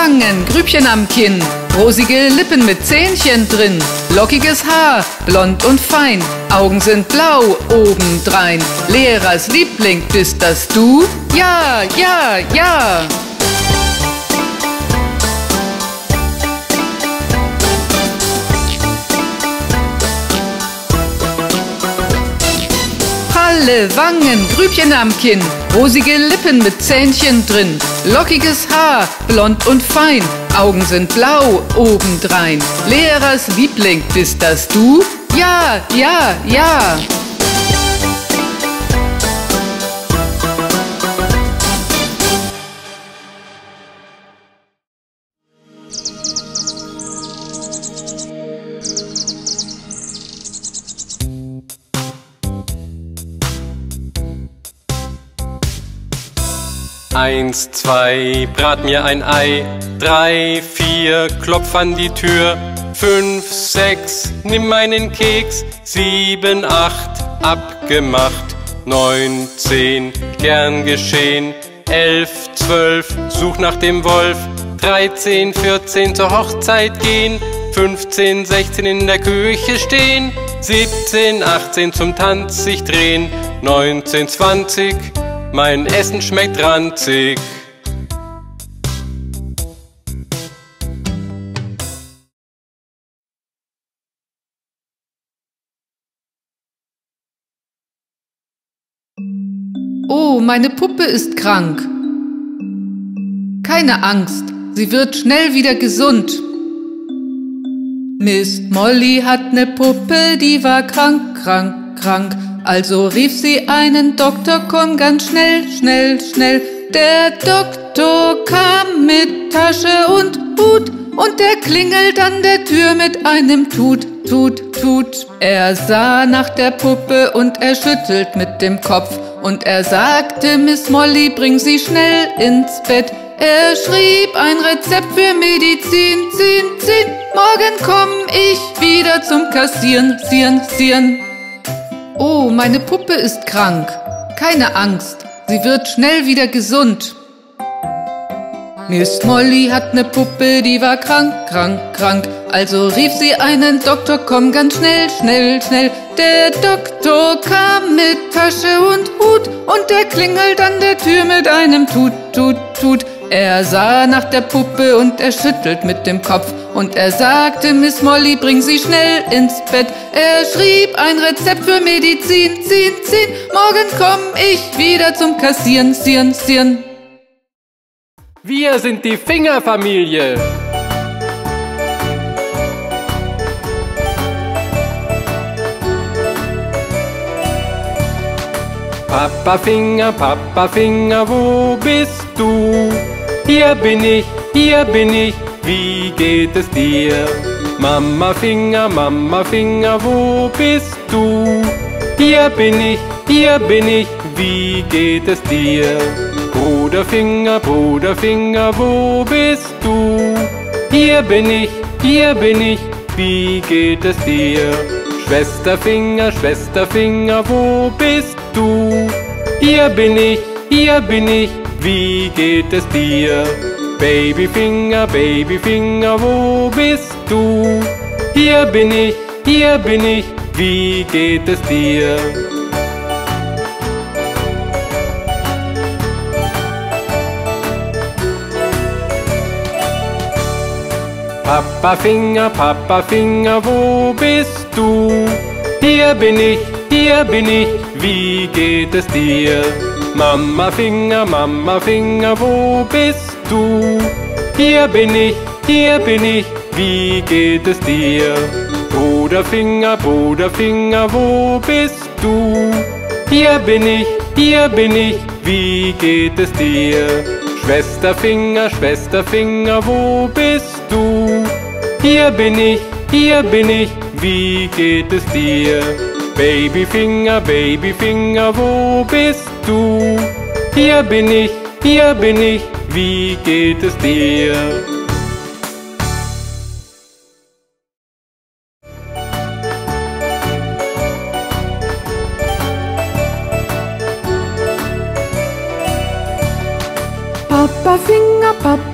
Wangen, Grübchen am Kinn, rosige Lippen mit Zähnchen drin, lockiges Haar, blond und fein, Augen sind blau obendrein. Lehrers Liebling, bist das du? Ja, ja, ja! Pralle Wangen, Grübchen am Kinn, rosige Lippen mit Zähnchen drin, lockiges Haar, blond und fein, Augen sind blau obendrein. Lehrers Liebling, bist das du? Ja, ja, ja! Eins, zwei, brat mir ein Ei. 3, 4, klopf an die Tür. 5, 6, nimm meinen Keks. 7, 8, abgemacht. 9, 10, gern geschehen. 11, 12, such nach dem Wolf. 13, 14, zur Hochzeit gehen. 15, 16, in der Küche stehen. 17, 18, zum Tanz sich drehen. 19, 20, mein Essen schmeckt ranzig. Oh, meine Puppe ist krank. Keine Angst, sie wird schnell wieder gesund. Miss Molly hat ne Puppe, die war krank, krank, krank. Also rief sie einen Doktor, komm ganz schnell, schnell, schnell. Der Doktor kam mit Tasche und Hut und der klingelt an der Tür mit einem Tut, Tut, Tut. Er sah nach der Puppe und er schüttelt mit dem Kopf und er sagte, Miss Molly, bring sie schnell ins Bett. Er schrieb ein Rezept für Medizin, ziehen, ziehen. Morgen komm ich wieder zum Kassieren, sieren, sieren. Oh, meine Puppe ist krank. Keine Angst, sie wird schnell wieder gesund. Miss Molly hat ne Puppe, die war krank, krank, krank. Also rief sie einen Doktor, komm ganz schnell, schnell, schnell. Der Doktor kam mit Tasche und Hut und der klingelt an der Tür mit einem Tut, Tut, Tut. Er sah nach der Puppe und er schüttelt mit dem Kopf und er sagte, Miss Molly, bring sie schnell ins Bett. Er schrieb ein Rezept für Medizin, ziehen, ziehen. Morgen komm ich wieder zum Kassieren, sieren, sieren. Wir sind die Fingerfamilie. Papa Finger, wo bist du? Hier bin ich, wie geht es dir? Mama Finger, wo bist du? Hier bin ich, wie geht es dir? Bruder Finger, wo bist du? Hier bin ich, wie geht es dir? Schwester Finger, wo bist du? Hier bin ich, wie geht es dir? Baby Finger, wo bist du? Hier bin ich, wie geht es dir? Papa Finger, wo bist du? Hier bin ich, wie geht es dir? Mama Finger, wo bist du? Hier bin ich, wie geht es dir? Bruder Finger, wo bist du? Hier bin ich, wie geht es dir? Schwester Finger, wo bist du? Hier bin ich, wie geht es dir? Baby Finger, wo bist du? Hier bin ich, wie geht es dir?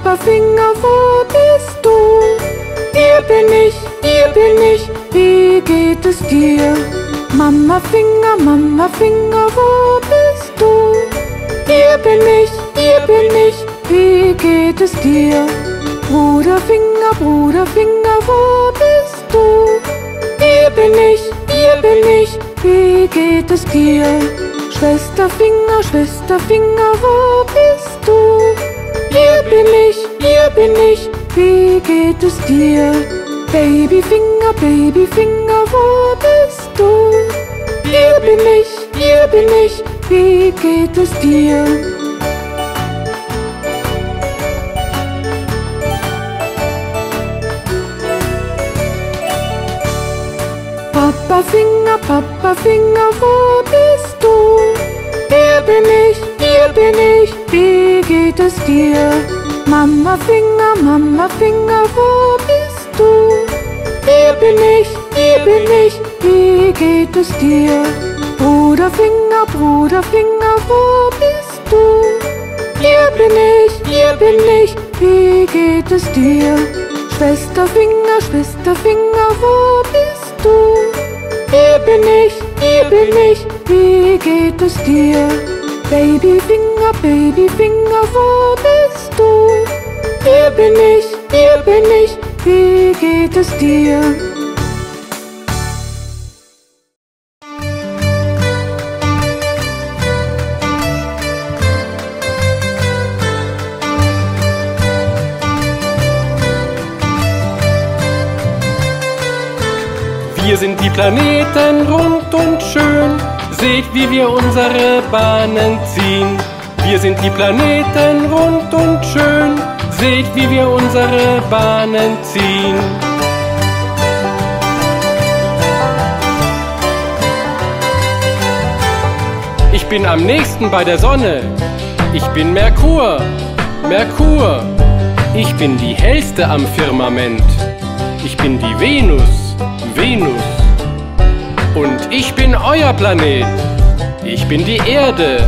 Papa Finger, wo bist du? Hier bin ich, wie geht es dir? Mama Finger, wo bist du? Hier bin ich, wie geht es dir? Bruder Finger, wo bist du? Hier bin ich, wie geht es dir? Schwester Finger, wo bist du? Hier bin ich, wie geht es dir? Baby Finger, wo bist du? Hier bin ich, wie geht es dir? Papa Finger, wo bist du? Hier bin ich, wie geht es dir? Mama Finger, wo bist du? Hier bin ich, wie geht es dir? Bruder Finger, wo bist du? Hier bin ich, wie geht es dir? Schwester Finger, wo bist du? Hier bin ich, wie geht es dir? Baby Finger, wo bist du? Hier bin ich, wie geht es dir? Wir sind die Planeten rund und schön, seht, wie wir unsere Bahnen ziehen. Wir sind die Planeten rund und schön, seht, wie wir unsere Bahnen ziehen. Ich bin am nächsten bei der Sonne. Ich bin Merkur. Ich bin die hellste am Firmament. Ich bin die Venus. Und ich bin euer Planet. Ich bin die Erde.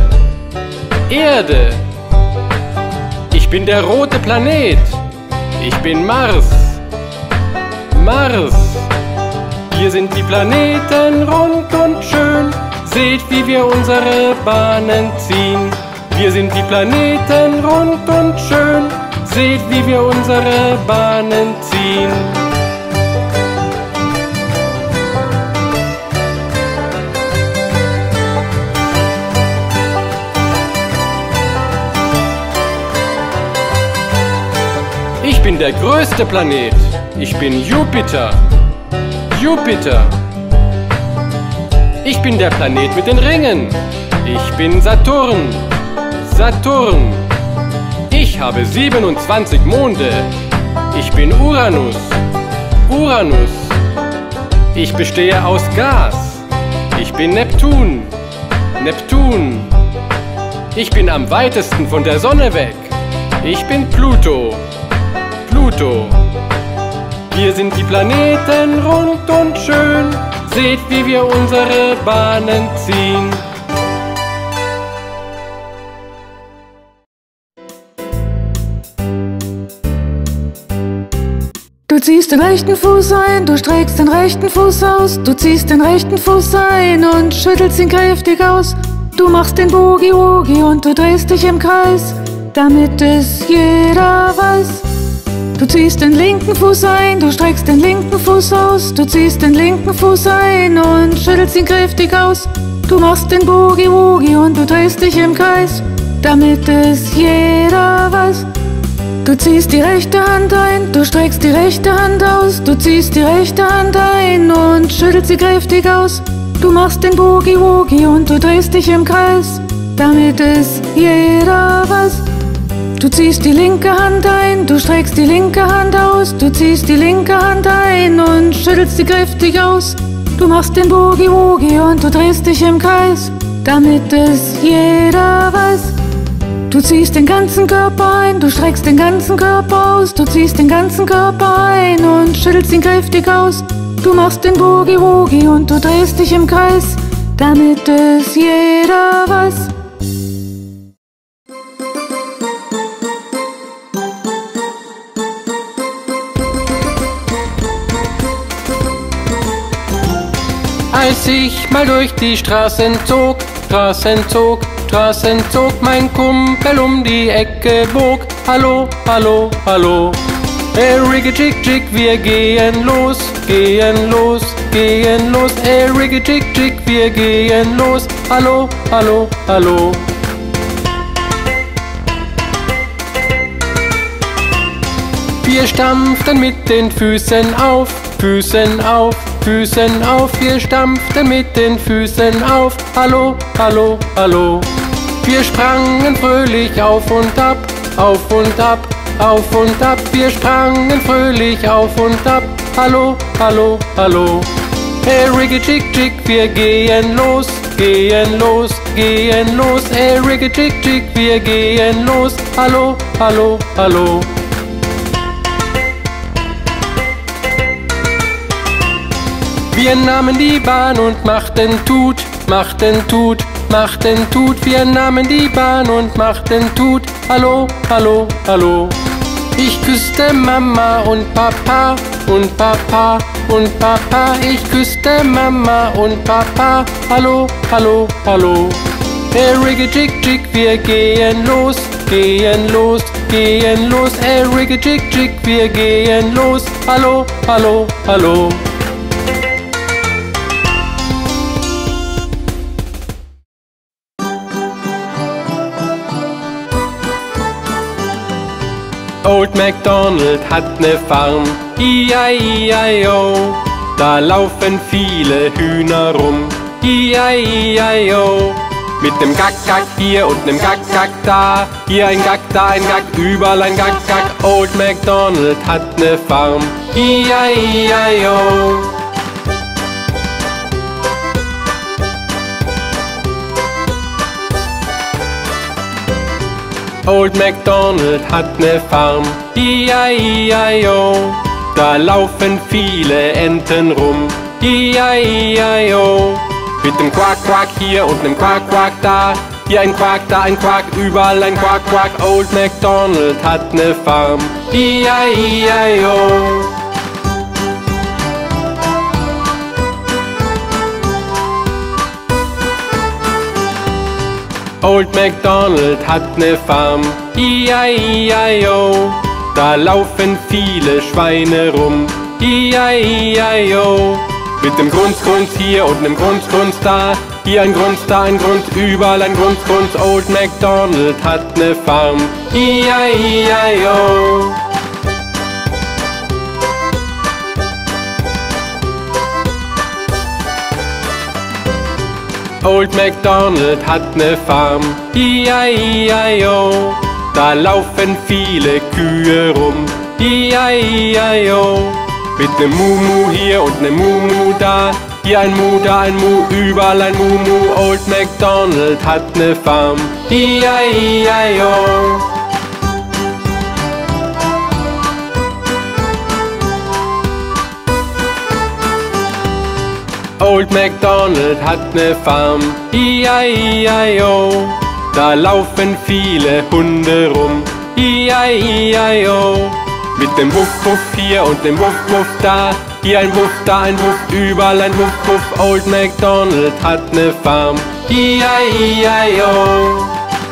Ich bin der rote Planet. Ich bin Mars. Wir sind die Planeten rund und schön. Seht, wie wir unsere Bahnen ziehen. Wir sind die Planeten rund und schön. Seht, wie wir unsere Bahnen ziehen. Ich bin der größte Planet. Ich bin Jupiter. Ich bin der Planet mit den Ringen. Ich bin Saturn. Ich habe 27 Monde. Ich bin Uranus. Ich bestehe aus Gas. Ich bin Neptun. Ich bin am weitesten von der Sonne weg. Ich bin Pluto. Wir sind die Planeten rund und schön. Seht, wie wir unsere Bahnen ziehen. Du ziehst den rechten Fuß ein, du streckst den rechten Fuß aus. Du ziehst den rechten Fuß ein und schüttelst ihn kräftig aus. Du machst den Boogie-Woogie und du drehst dich im Kreis, damit es jeder weiß. Du ziehst den linken Fuß ein, du streckst den linken Fuß aus. Du ziehst den linken Fuß ein und schüttelst ihn kräftig aus. Du machst den Boogie-Woogie und du drehst dich im Kreis, damit es jeder weiß. Du ziehst die rechte Hand ein, du streckst die rechte Hand aus. Du ziehst die rechte Hand ein und schüttelst sie kräftig aus. Du machst den Boogie-Woogie und du drehst dich im Kreis, damit es jeder weiß. Du ziehst die linke Hand ein, du streckst die linke Hand aus. Du ziehst die linke Hand ein und schüttelst sie kräftig aus. Du machst den Boogie-Woogie und du drehst dich im Kreis, damit es jeder weiß. Du ziehst den ganzen Körper ein, du streckst den ganzen Körper aus. Du ziehst den ganzen Körper ein und schüttelst ihn kräftig aus. Du machst den Boogie-Woogie und du drehst dich im Kreis, damit es jeder weiß. Als ich mal durch die Straßen zog, mein Kumpel um die Ecke bog. Hallo, hallo, hallo. Riggy Chick Chick, wir gehen los, gehen los, gehen los. Riggy Chick Chick, wir gehen los. Hallo, hallo, hallo. Wir stampften mit den Füßen auf, Füßen auf, Füßen auf. Wir stampften mit den Füßen auf. Hallo, hallo, hallo. Wir sprangen fröhlich auf und ab, auf und ab, auf und ab. Wir sprangen fröhlich auf und ab. Hallo, hallo, hallo. Riggy Chick Chick, wir gehen los, gehen los, gehen los. Riggy Chick Chick, wir gehen los. Hallo, hallo, hallo. Wir nahmen die Bahn und machten Tut, machten Tut, machten Tut. Wir nahmen die Bahn und machten Tut. Hallo, hallo, hallo. Ich küsste Mama und Papa und Papa und Papa. Ich küsste Mama und Papa. Hallo, hallo, hallo. Riggy Chick Chick, wir gehen los, gehen los, gehen los. Riggy Chick Chick, wir gehen los. Hallo, hallo, hallo. Old MacDonald hat ne Farm, I-I-I-O. Da laufen viele Hühner rum, I-I-I-O. Mit nem Gack-Gack hier und nem Gack-Gack da. Hier ein Gack, da ein Gack, überall ein Gack-Gack. Old MacDonald hat ne Farm, I-I-I-O. Old MacDonald hat ne Farm, I-I-I-O. Da laufen viele Enten rum, I-I-I-O. Mit nem Quack-Quack hier und nem Quack-Quack da. Hier ein Quack, da ein Quack, überall ein Quack-Quack. Old MacDonald hat ne Farm, I-I-I-O. Old MacDonald hat ne Farm, I-I-I-O. Da laufen viele Schweine rum, I-I-I-O. Mit nem Grunz hier und nem Grunz da. Hier ein Grunz, da ein Grunz, überall ein Grunz. Old MacDonald hat ne Farm, I-I-I-O. Old MacDonald hat ne Farm, I-I-I-O. Da laufen viele Kühe rum, I-I-I-O. Mit nem Mumu hier und nem Mumu da. Hier ein Mu, da ein Mu, überall ein Mumu. Old MacDonald hat ne Farm, I-I-I-O. Old MacDonald hat ne Farm, I-I-I-O. Da laufen viele Hunde rum, I-I-I-O. Mit dem Wuff Wuff hier und dem Wuff Wuff da. Hier ein Wuff, da ein Wuff, überall ein Wuff Wuff. Old MacDonald hat ne Farm, I-I-I-O.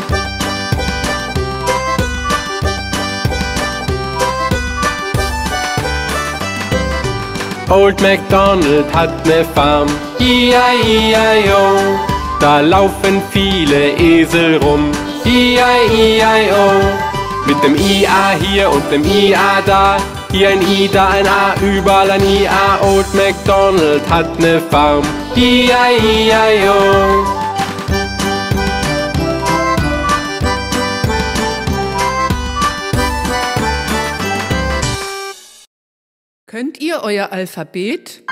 Old MacDonald hat ne Farm, I-I-I-O. Da laufen viele Esel rum, I-I-I-O. Mit dem I-A hier und dem I-A da. Hier ein I, da ein A, überall ein I-A. Old MacDonald hat ne Farm, I-I-I-O. Könnt ihr euer Alphabet?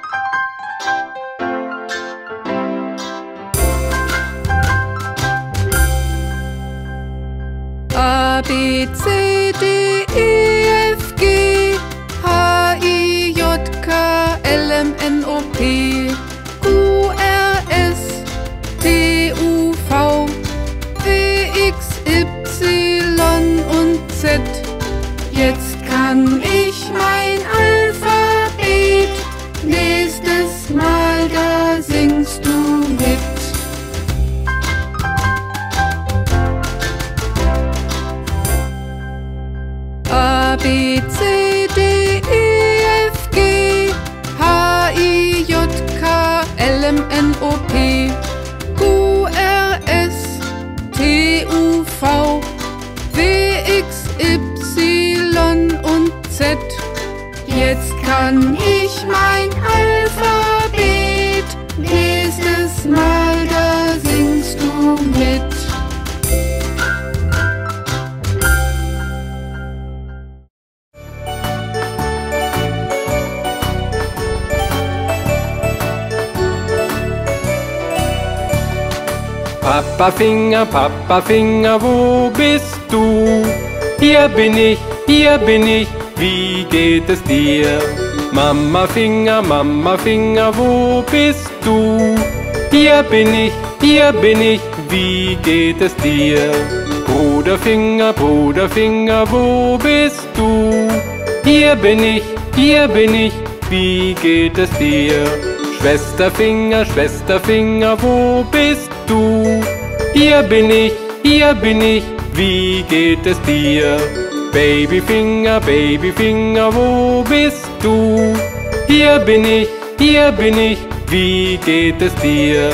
A, B, C, D, E, F, G, H, I, J, K, L, M, N, O, P, Q, R, S, T, U, V, W, X, Y und Z. Jetzt kann ich mein Alphabet nächstes Mal das K-N-O-P, Q-R-S-T-U-V, W-X-Y und Z. Jetzt kann ich mein Alphabet. Nächstes Mal, da singst du mit. Papa Finger, wo bist du? Hier bin ich, wie geht es dir? Mama Finger, wo bist du? Hier bin ich, wie geht es dir? Bruder Finger, wo bist du? Hier bin ich, wie geht es dir? Schwester Finger, wo bist du? Hier bin ich, wie geht es dir? Baby Finger, wo bist du? Hier bin ich, wie geht es dir?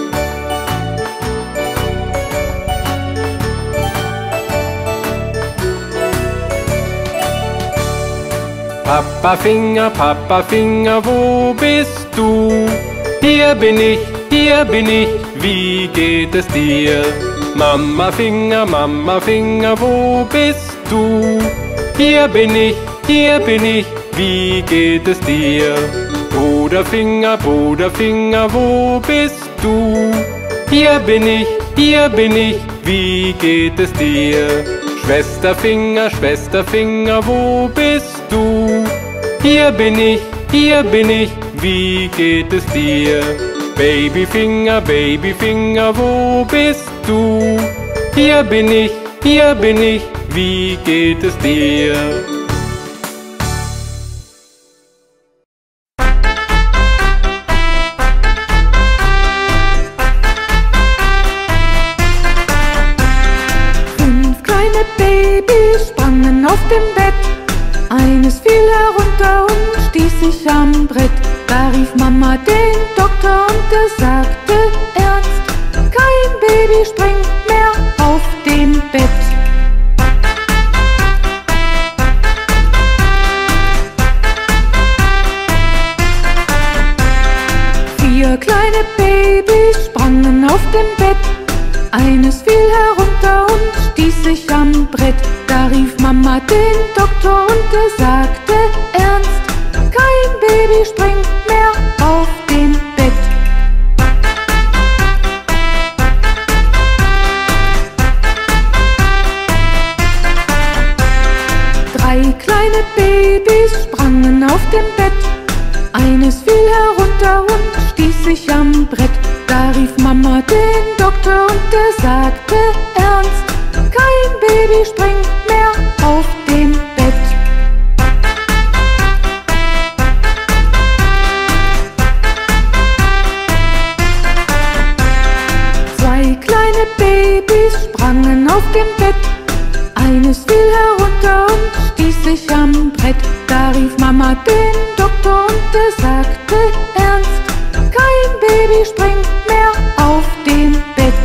Papa Finger, wo bist du? Hier bin ich, wie geht es dir? Mama Finger, wo bist du? Hier bin ich, wie geht es dir? Bruder Finger, wo bist du? Hier bin ich, wie geht es dir? Schwester Finger, wo bist du? Hier bin ich, wie geht es dir? Baby Finger, wo bist du? Hier bin ich, wie geht es dir? Auf dem Bett, eines fiel herunter und stieß sich am Brett. Da rief Mama den Doktor und er sagte ernst: Kein Baby springt mehr auf dem Bett. 4 kleine Babys sprangen auf dem Bett, eines fiel herunter und stieß sich am Brett. Da rief Mama den Doktor und er sagte ernst: Kein Baby springt mehr auf dem Bett. Drei kleine Babys sprangen auf dem Bett, eines fiel herunter und stieß sich am Brett. Da rief Mama den Doktor und er sagte ernst: Kein Baby springt mehr auf dem Bett. Zwei kleine Babys sprangen auf dem Bett, eines fiel herunter und stieß sich am Brett. Da rief Mama den Doktor und er sagte ernst: Kein Baby springt mehr auf dem Bett.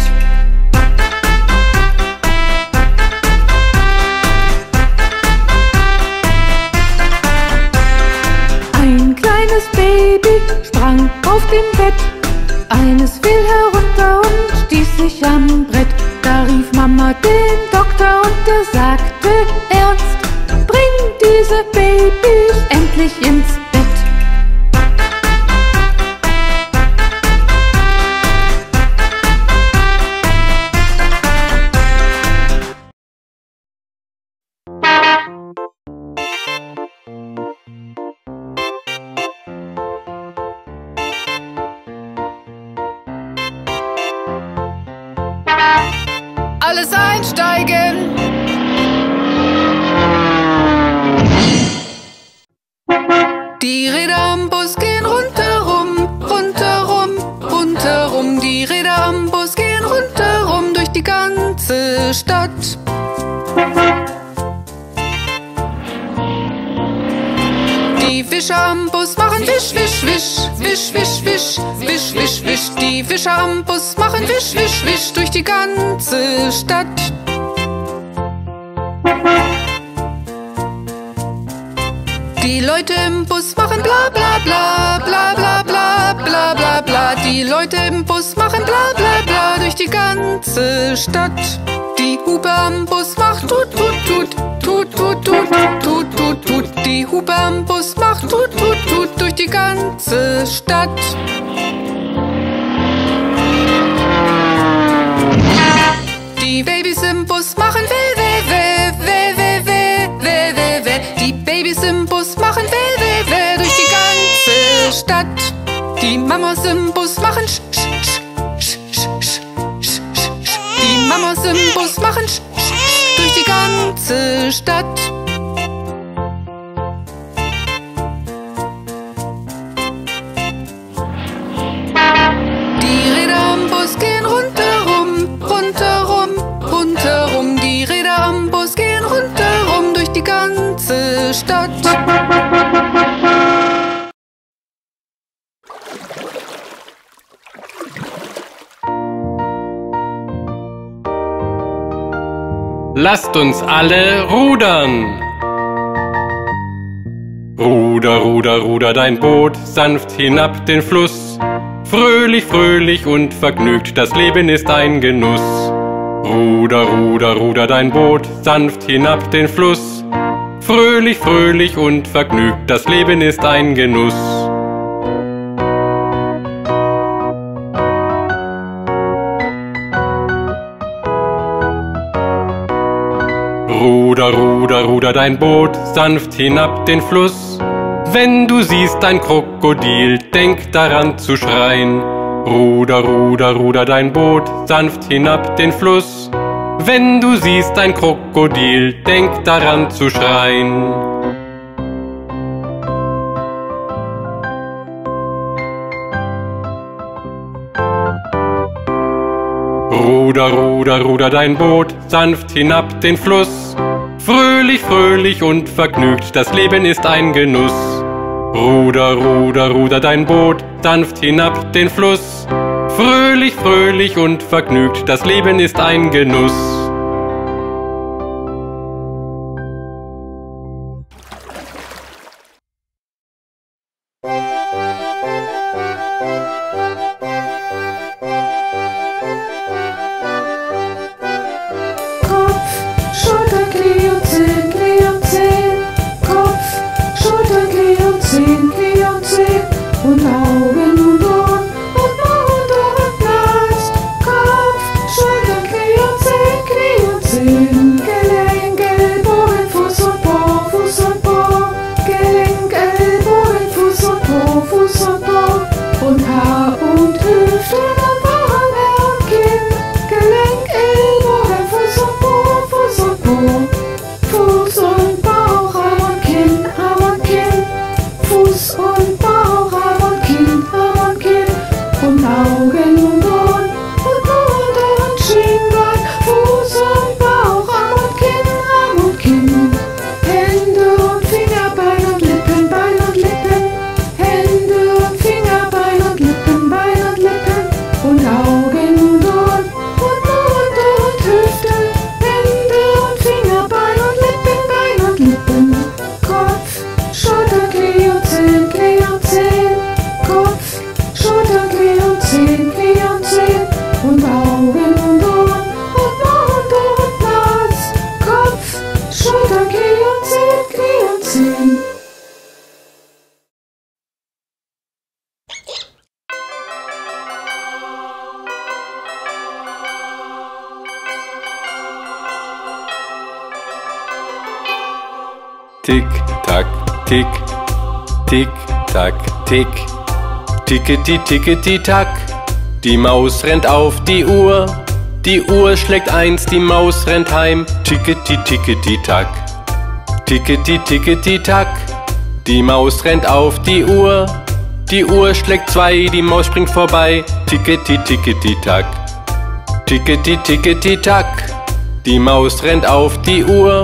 Ein kleines Baby sprang auf dem Bett, eines fiel herunter und stieß sich am Brett. Da rief Mama den Doktor und er sagte ernst: Bring diese Babys endlich ins Bett. Alles einsteigen! Die Räder am Bus gehen rundherum, rundherum, rundherum. Die Räder am Bus gehen rundherum durch die ganze Stadt. Die Fische am Bus machen Wisch, Wisch, Wisch, wisch, wisch, wisch, wisch, wisch, wisch. Die Wischer am Bus machen wisch, wisch, wisch durch die ganze Stadt. Die Leute im Bus machen bla bla bla, bla bla bla, bla bla bla. Die Leute im Bus machen bla bla bla durch die ganze Stadt. Die Hupe am Bus macht tut tut tut, tut tut tut, tut tut tut. Die Hupe am Bus macht tut tut tut durch die ganze Stadt. Die Babys im Bus machen weh, weh, weh, weh, weh, weh, weh, weh, weh. Die Babys im Bus machen weh, weh, weh durch die ganze Stadt. Die Mamas im Bus machen sch, sch, sch, sch, sch, sch, sch. Die Mamas im Bus machen sch, sch, durch die ganze Stadt. Die Räder am Bus gehen rundherum, rundherum, rundherum. Die Räder am Bus gehen rundherum durch die ganze Stadt. Lasst uns alle rudern! Ruder, ruder, ruder dein Boot sanft hinab den Fluss. Fröhlich, fröhlich und vergnügt, das Leben ist ein Genuss. Ruder, ruder, ruder dein Boot sanft hinab den Fluss. Fröhlich, fröhlich und vergnügt, das Leben ist ein Genuss. Ruder, ruder, ruder dein Boot sanft hinab den Fluss. Wenn du siehst ein Krokodil, denk daran zu schreien. Ruder, ruder, ruder dein Boot sanft hinab den Fluss. Wenn du siehst ein Krokodil, denk daran zu schreien. Ruder, ruder, ruder dein Boot sanft hinab den Fluss. Fröhlich, fröhlich und vergnügt, das Leben ist ein Genuss. Ruder, ruder, ruder dein Boot sanft hinab den Fluss. Fröhlich, fröhlich und vergnügt, das Leben ist ein Genuss. Tick, tack, tick, tick, tack, tick, tickety, tickety, tack. Die Maus rennt auf die Uhr schlägt 1, die Maus rennt heim. Tickety, tickety, tack, tickety, tickety, tack. Die Maus rennt auf die Uhr schlägt 2, die Maus springt vorbei. Tickety, tickety, tack, tickety, tickety, tack. Die Maus rennt auf die Uhr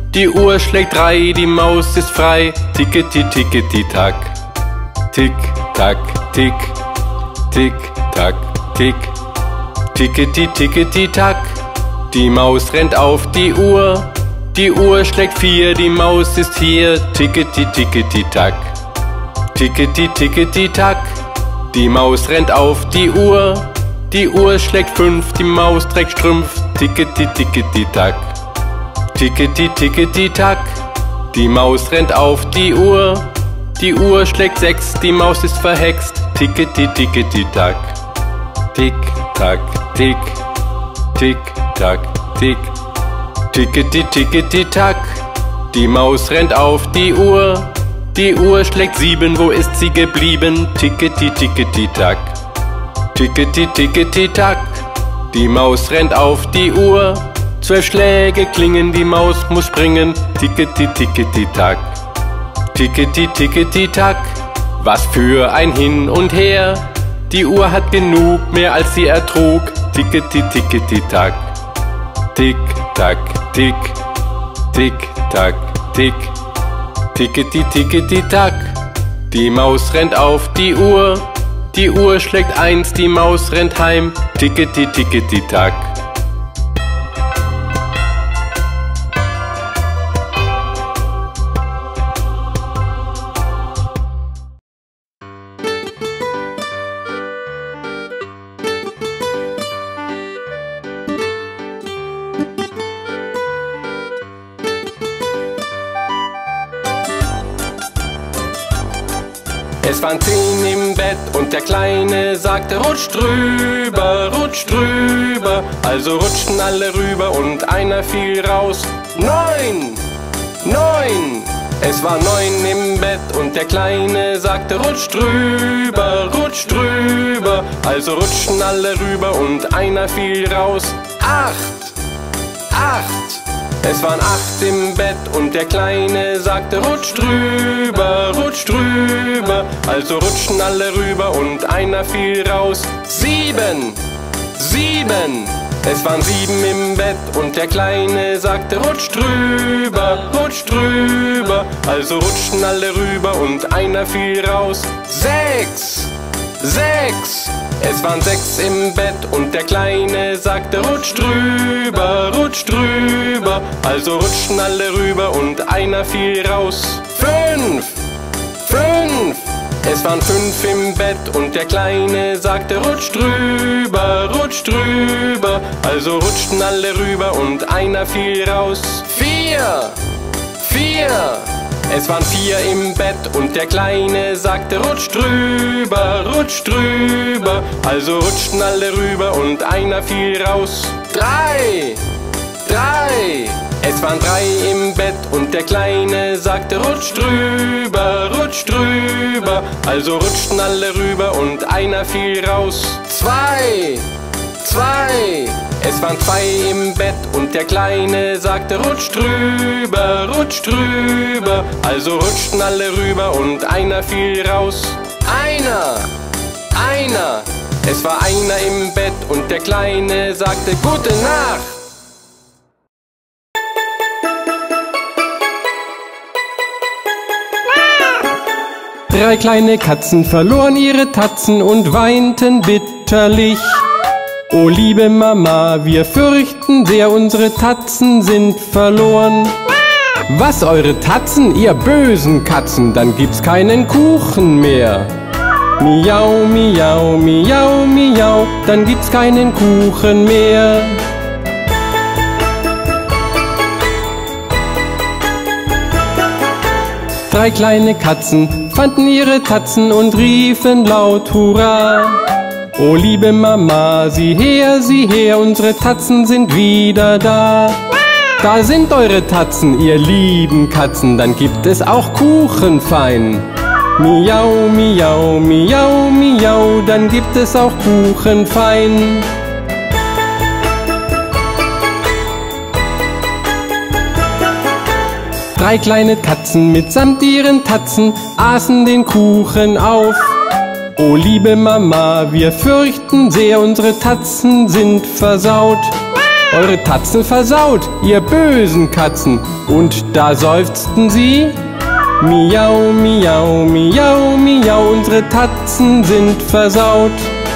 schlägt 3, die Maus ist frei. Tickety, tickety, tack, tick, tack, tick, tick, tack, tick. Tickety, tickety, tack. Die Maus rennt auf die Uhr. Die Uhr schlägt 4, die Maus ist hier. Tickety, tickety, tack. Tickety, tickety, tack. Die Maus rennt auf die Uhr. Die Uhr schlägt 5, die Maus trägt Strümpf. Tickety, tickety, tack. Tickety, tickety, tack. Die Maus rennt auf die Uhr. Die Uhr schlägt 6, die Maus ist verhext. Tickety, tickety, tack. Tick, tack, tick. Tick, tack, tick. Tickety, tickety, tack. Die Maus rennt auf die Uhr. Die Uhr schlägt 7, wo ist sie geblieben? Tickety, tickety, tack. Tickety, tickety, tack. Die Maus rennt auf die Uhr. 12 Schläge klingen, die Maus muss springen. Tickety, tickety, tack. Tickety, tickety, tack. Was für ein Hin und Her. Die Uhr hat genug, mehr als sie ertrug. Tickety, tickety, tack. Tick, tack, tick. Tick, tack, tick. Tickety, tickety, tack. Die Maus rennt auf die Uhr. Die Uhr schlägt 1, die Maus rennt heim. Tickety, tickety, tack. Es waren 10 im Bett und der Kleine sagte, rutsch drüber, rutsch drüber. Also rutschten alle rüber und einer fiel raus. 9, 9. Es waren 9 im Bett und der Kleine sagte, rutsch drüber, rutsch drüber. Also rutschten alle rüber und einer fiel raus. 8, 8. Es waren 8 im Bett und der Kleine sagte, rutsch drüber, rutsch drüber. Also rutschten alle rüber und einer fiel raus. 7, 7. Es waren 7 im Bett und der Kleine sagte, rutsch drüber, rutsch drüber. Also rutschten alle rüber und einer fiel raus. 6, 6. Es waren 6 im Bett und der Kleine sagte, rutsch drüber, rutsch drüber. Also rutschten alle rüber und einer fiel raus. 5, 5. Es waren 5 im Bett und der Kleine sagte, rutsch drüber, rutsch drüber. Also rutschten alle rüber und einer fiel raus. 4, 4. Es waren 4 im Bett und der Kleine sagte, rutsch drüber, rutsch drüber. Also rutschten alle rüber und einer fiel raus. 3, 3. Es waren 3 im Bett und der Kleine sagte, rutsch drüber, rutsch drüber. Also rutschten alle rüber und einer fiel raus. 2, 2. Es waren 2 im Bett und der Kleine sagte, rutsch drüber, rutsch drüber. Also rutschten alle rüber und einer fiel raus. Einer, einer. Es war einer im Bett und der Kleine sagte, gute Nacht. Drei kleine Katzen verloren ihre Tatzen und weinten bitterlich. O liebe Mama, wir fürchten sehr, unsere Tatzen sind verloren. Was, eure Tatzen, ihr bösen Katzen, dann gibt's keinen Kuchen mehr. Miau, miau, miau, miau, dann gibt's keinen Kuchen mehr. Drei kleine Katzen fanden ihre Tatzen und riefen laut Hurra. O liebe Mama, sieh her, unsere Tatzen sind wieder da. Da sind eure Tatzen, ihr lieben Katzen, dann gibt es auch Kuchen fein. Miau, miau, miau, miau, dann gibt es auch Kuchen fein. Drei kleine Katzen mitsamt ihren Tatzen aßen den Kuchen auf. O liebe Mama, wir fürchten sehr, unsere Tatzen sind versaut. Eure Tatzen versaut, ihr bösen Katzen. Und da seufzten sie, Miau, miau, miau, miau, unsere Tatzen sind versaut.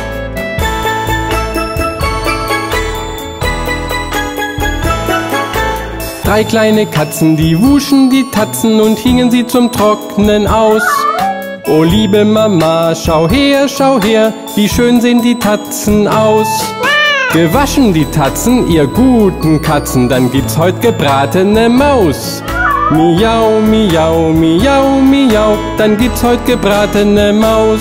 Drei kleine Katzen, die wuschen die Tatzen und hingen sie zum Trocknen aus. Oh liebe Mama, schau her, wie schön sehen die Tatzen aus. Gewaschen die Tatzen, ihr guten Katzen, dann gibt's heut gebratene Maus. Miau, miau, miau, miau, dann gibt's heut gebratene Maus.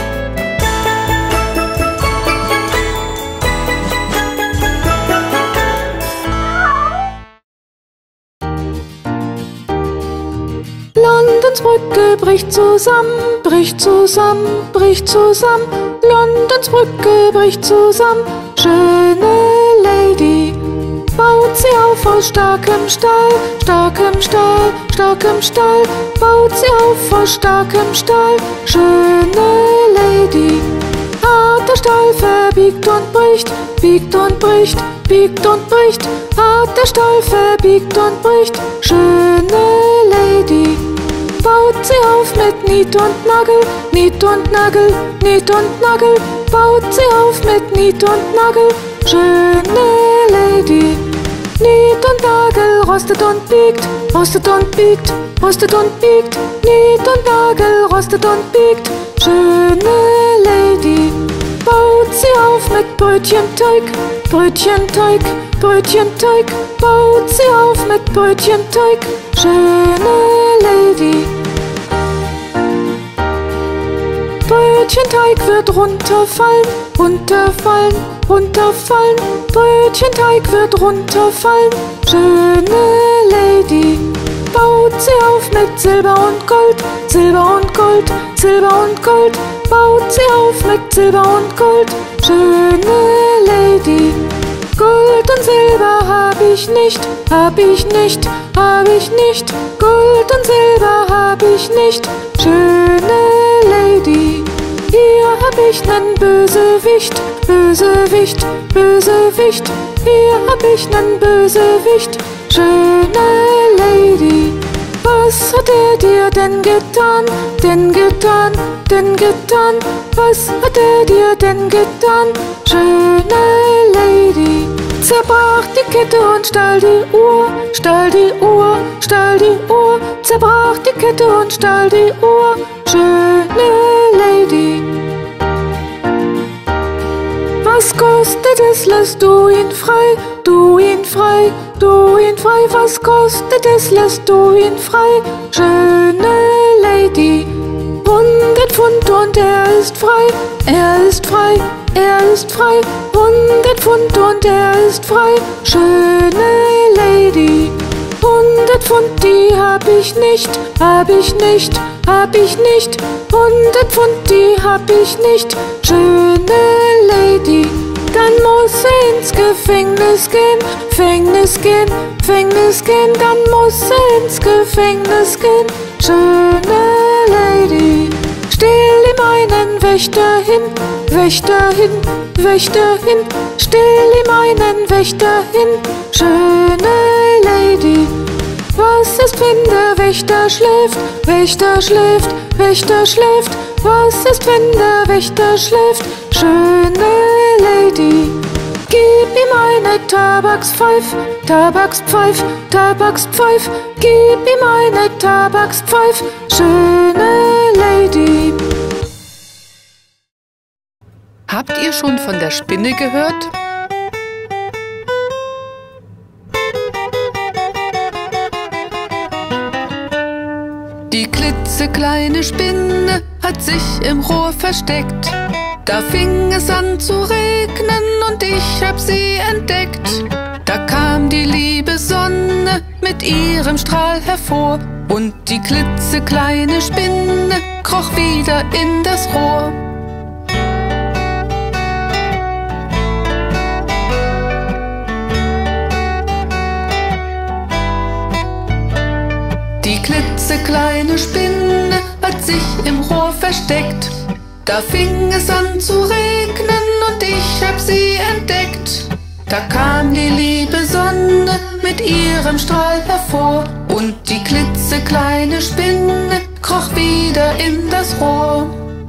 Londons Brücke bricht zusammen, bricht zusammen, bricht zusammen. Londons Brücke bricht zusammen. Schöne Lady baut sie auf aus starkem Stahl, starkem Stahl, starkem Stahl. Baut sie auf aus starkem Stahl. Schöne Lady. Harter Stahl verbiegt und bricht, biegt und bricht, biegt und bricht. Harter Stahl verbiegt und bricht. Schöne Lady. Baut sie auf mit Niet und Nagel, Niet und Nagel, Niet und Nagel. Baut sie auf mit Niet und Nagel. Schöne Lady. Niet und Nagel rostet und biegt, rostet und biegt, rostet und biegt. Niet und Nagel rostet und biegt. Schöne Lady. Baut sie auf mit Brötchenteig, Brötchenteig, Brötchenteig. Baut sie auf mit Brötchenteig. Schöne Lady. Brötchenteig wird runterfallen, runterfallen, runterfallen. Brötchenteig wird runterfallen. Schöne Lady. Baut sie auf mit Silber und Gold, Silber und Gold, Silber und Gold. Baut sie auf mit Silber und Gold. Schöne Lady. Gold und Silber hab ich nicht, hab ich nicht, hab ich nicht. Gold und Silber hab ich nicht. Schöne Lady. Hier hab ich nen Bösewicht, Bösewicht, Bösewicht. Hier hab ich nen Bösewicht. Schöne Lady. Was hat er dir denn getan, denn getan, denn getan? Was hat er dir denn getan? Schöne Lady. Zerbrach die Kette und stahl die Uhr, stahl die Uhr, stahl die Uhr. Zerbrach die Kette und stahl die Uhr. Schöne Lady. Was kostet es, lässt du ihn frei, du ihn frei, du ihn frei. Was kostet es, lässt du ihn frei. Schöne Lady. 100 Pfund und er ist frei, er ist frei, er ist frei. 100 Pfund und er ist frei. Schöne Lady. 100 Pfund, die hab ich nicht, hab ich nicht, hab ich nicht. 100 Pfund, die hab ich nicht. Schöne Lady. Dann muss er ins Gefängnis gehen, Gefängnis gehen, Gefängnis gehen. Dann muss er ins Gefängnis gehen. Schöne Lady. Stell ihm einen Wächter hin, Wächter hin, Wächter hin. Stell ihm einen Wächter hin. Schöne Lady. Was ist, wenn der Wächter schläft, Wächter schläft, Wächter schläft? Was ist, wenn der Wächter schläft? Schöne Lady. Gib ihm eine Tabakspfeif, Tabakspfeif, Tabakspfeif. Gib ihm eine Tabakspfeif. Schöne Lady. Habt ihr schon von der Spinne gehört? Die klitzekleine Spinne hat sich im Rohr versteckt. Da fing es an zu regnen und ich hab sie entdeckt. Da kam die liebe Sonne mit ihrem Strahl hervor und die klitzekleine Spinne kroch wieder in das Rohr. Die klitzekleine Spinne hat sich im Rohr versteckt. Da fing es an zu regnen und ich hab sie entdeckt. Da kam die liebe Sonne mit ihrem Strahl hervor, und die klitzekleine Spinne kroch wieder in das Rohr.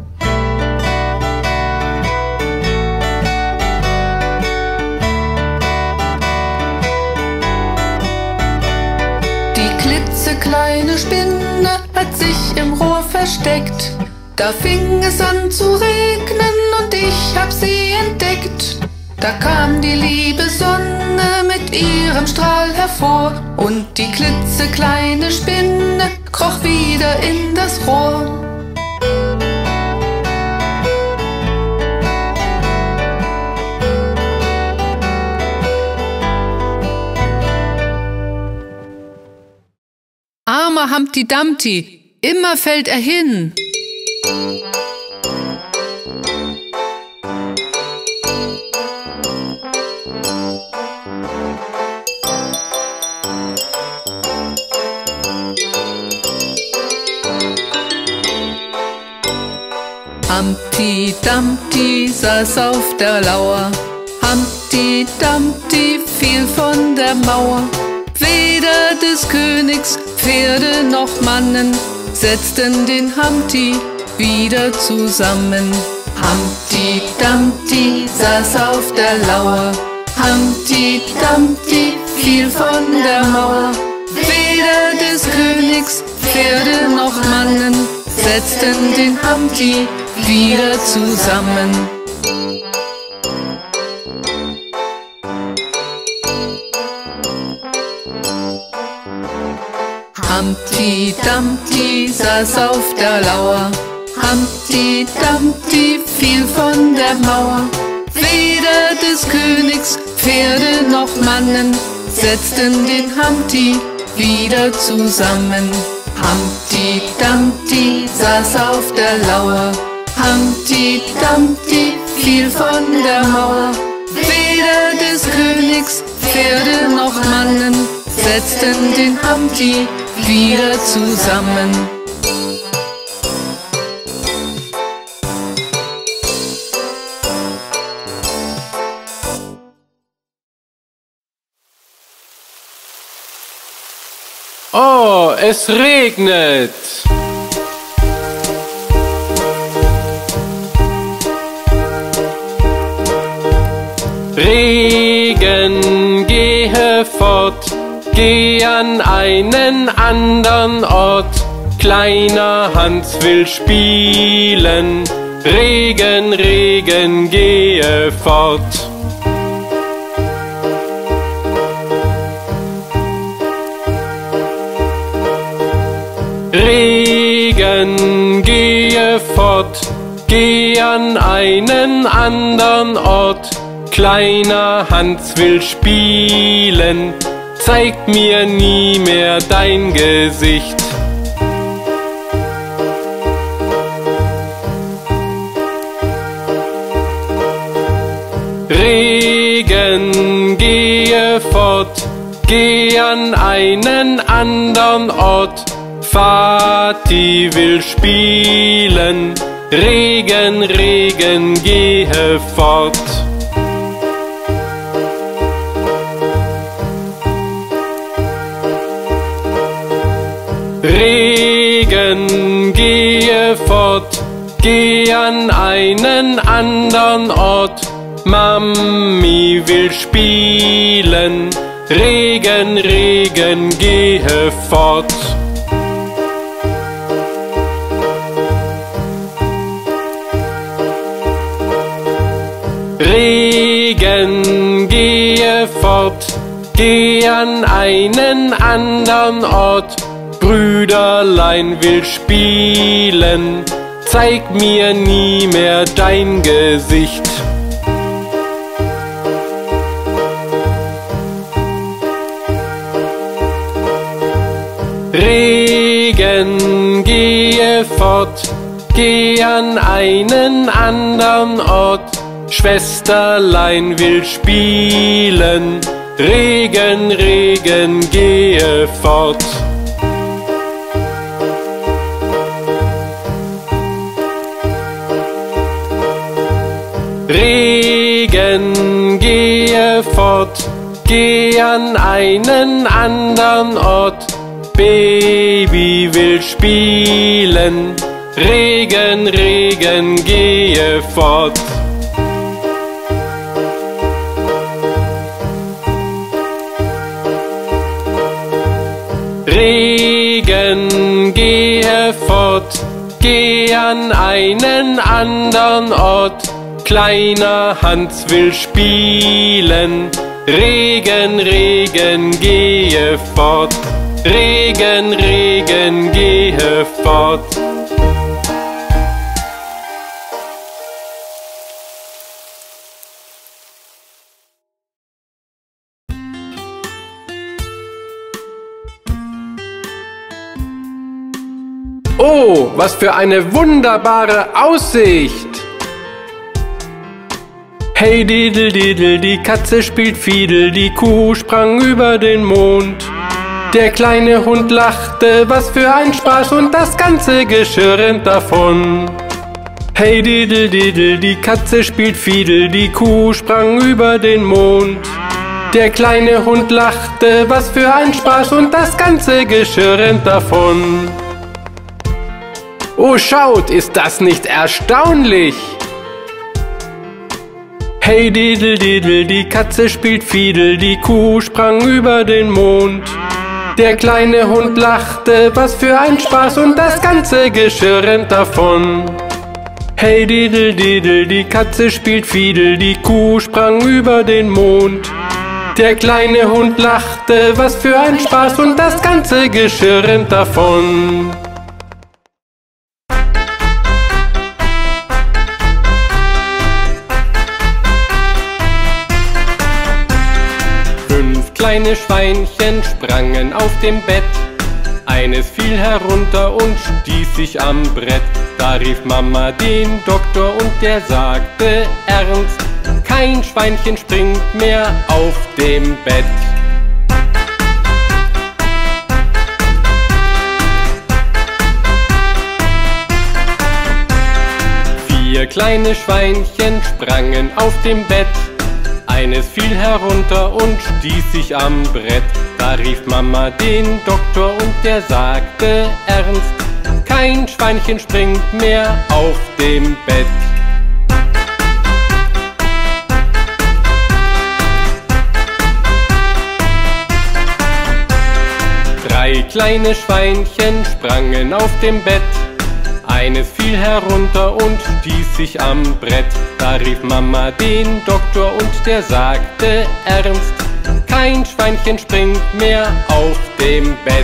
Die klitzekleine Spinne hat sich im Rohr versteckt. Da fing es an zu regnen und ich hab sie entdeckt. Da kam die liebe Sonne mit ihrem Strahl hervor, und die klitzekleine Spinne kroch wieder in das Rohr. Armer Humpty Dumpty, immer fällt er hin. Humpty Dumpty saß auf der Lauer, Humpty Dumpty fiel von der Mauer. Weder des Königs Pferde noch Mannen setzten den Humpty wieder zusammen. Humpty Dumpty saß auf der Lauer, Humpty Dumpty fiel von der Mauer. Weder des Königs Pferde noch Mannen setzten den Humpty wieder zusammen. Humpty Dumpty saß auf der Lauer, Humpty Dumpty fiel von der Mauer. Weder des Königs Pferde noch Mannen setzten den Humpty wieder zusammen. Humpty Dumpty saß auf der Lauer, Humpty Dumpty fiel von der Mauer. Weder des Königs Pferde noch Mannen setzten den Humpty wieder zusammen. Oh, es regnet! Regen, gehe fort, geh an einen andern Ort. Kleiner Hans will spielen. Regen, Regen, gehe fort. Regen, gehe fort, geh an einen andern Ort. Kleiner Hans will spielen, zeig mir nie mehr dein Gesicht. Regen, gehe fort, geh an einen andern Ort. Vati will spielen, Regen, Regen, gehe fort. Regen, gehe fort, geh an einen andern Ort. Mami will spielen, Regen, Regen, gehe fort. Regen, gehe fort, geh an einen andern Ort. Brüderlein will spielen, zeig mir nie mehr dein Gesicht. Regen, gehe fort, geh an einen andern Ort. Schwesterlein will spielen, Regen, Regen, gehe fort. Regen, gehe fort, geh an einen andern Ort. Baby will spielen, Regen, Regen, gehe fort. Regen, gehe fort, geh an einen andern Ort. Kleiner Hans will spielen, Regen, Regen, gehe fort. Regen, Regen, gehe fort. Oh, was für eine wunderbare Aussicht! Hey Didel, Didel, die Katze spielt Fiedel, die Kuh sprang über den Mond. Der kleine Hund lachte, was für ein Spaß, und das ganze Geschirr rennt davon. Hey Didel, Didel, die Katze spielt Fiedel, die Kuh sprang über den Mond. Der kleine Hund lachte, was für ein Spaß, und das ganze Geschirr rennt davon. Oh, schaut, ist das nicht erstaunlich? Hey Didel, Didel, die Katze spielt Fiedel, die Kuh sprang über den Mond. Der kleine Hund lachte, was für ein Spaß, und das ganze Geschirr rennt davon. Hey Didel, Didel, die Katze spielt Fiedel, die Kuh sprang über den Mond. Der kleine Hund lachte, was für ein Spaß, und das ganze Geschirr rennt davon. Kleine Schweinchen sprangen auf dem Bett. Eines fiel herunter und stieß sich am Brett. Da rief Mama den Doktor und der sagte ernst: Kein Schweinchen springt mehr auf dem Bett. Vier kleine Schweinchen sprangen auf dem Bett. Eines fiel herunter und stieß sich am Brett. Da rief Mama den Doktor und der sagte ernst: Kein Schweinchen springt mehr auf dem Bett. Drei kleine Schweinchen sprangen auf dem Bett. Eines fiel herunter und stieß sich am Brett. Da rief Mama den Doktor und der sagte ernst: Kein Schweinchen springt mehr auf dem Bett.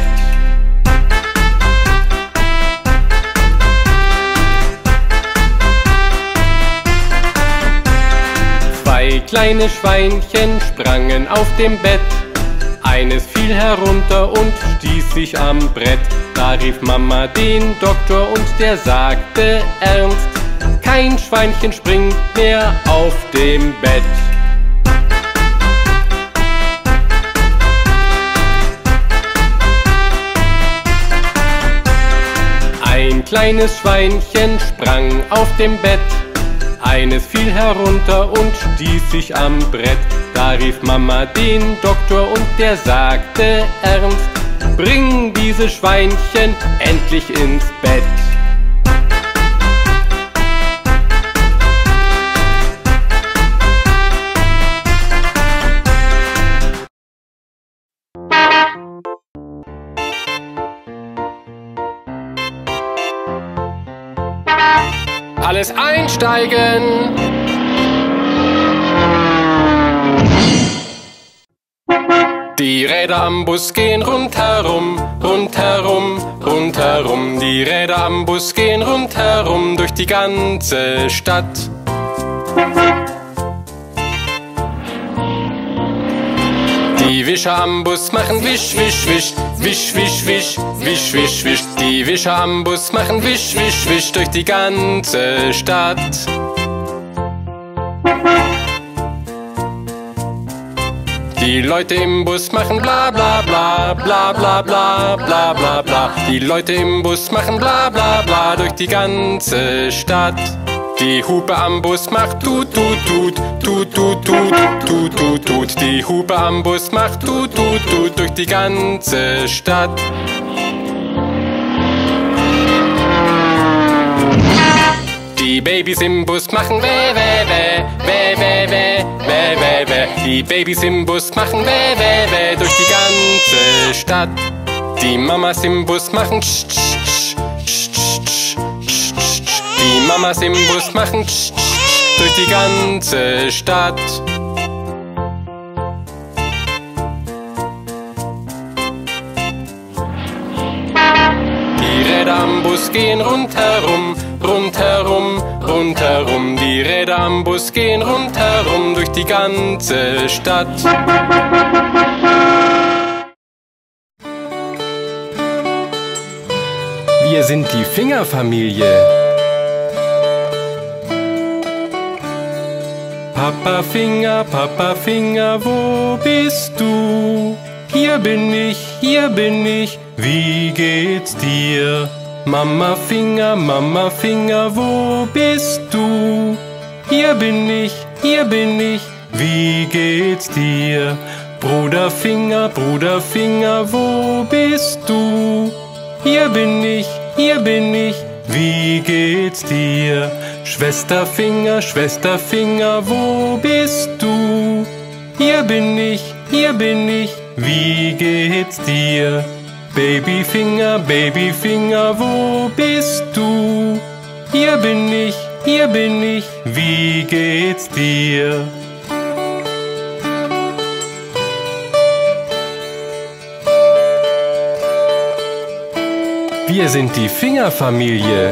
Zwei kleine Schweinchen sprangen auf dem Bett. Eines fiel herunter und stieß sich am Brett. Da rief Mama den Doktor und der sagte ernst: Kein Schweinchen springt mehr auf dem Bett. Ein kleines Schweinchen sprang auf dem Bett. Eines fiel herunter und stieß sich am Brett. Da rief Mama den Doktor und der sagte ernst: Bring diese Schweinchen endlich ins Bett. Alles einsteigen! Die Räder am Bus gehen rundherum, rundherum, rundherum. Die Räder am Bus gehen rundherum durch die ganze Stadt. Die Wischer am Bus machen wisch, wisch, wisch, wisch, wisch, wisch, wisch, wisch, wisch. Die Wischer am Bus machen wisch, wisch, wisch durch die ganze Stadt. Die Leute im Bus machen bla bla bla, bla bla bla, bla bla bla. Die Leute im Bus machen bla bla bla durch die ganze Stadt. Die Hupe am Bus macht tut, tut, tut, tut, tut, tut, tut, tut, tut. Die Hupe am Bus macht tut, tut, tut durch die ganze Stadt. Die Babys im Bus machen weh, weh, weh, weh, weh, weh, weh, weh, weh. Die Babys im Bus machen weh, weh, weh durch die ganze Stadt. Die Mamas im Bus machen tsch, tsch, tsch, tsch, tsch, tsch, tsch, tsch. Die Mamas im Bus machen tsch, tsch, tsch, durch die ganze Stadt. Die Räder am Bus gehen rundherum, rundherum, rundherum. Die Räder am Bus gehen rundherum durch die ganze Stadt. Wir sind die Fingerfamilie. Papa Finger, wo bist du? Hier bin ich, wie geht's dir? Mama Finger, wo bist du? Hier bin ich, wie geht's dir? Bruder Finger, wo bist du? Hier bin ich, wie geht's dir? Schwester Finger, wo bist du? Hier bin ich, wie geht's dir? Baby Finger, wo bist du? Hier bin ich, wie geht's dir? Wir sind die Fingerfamilie.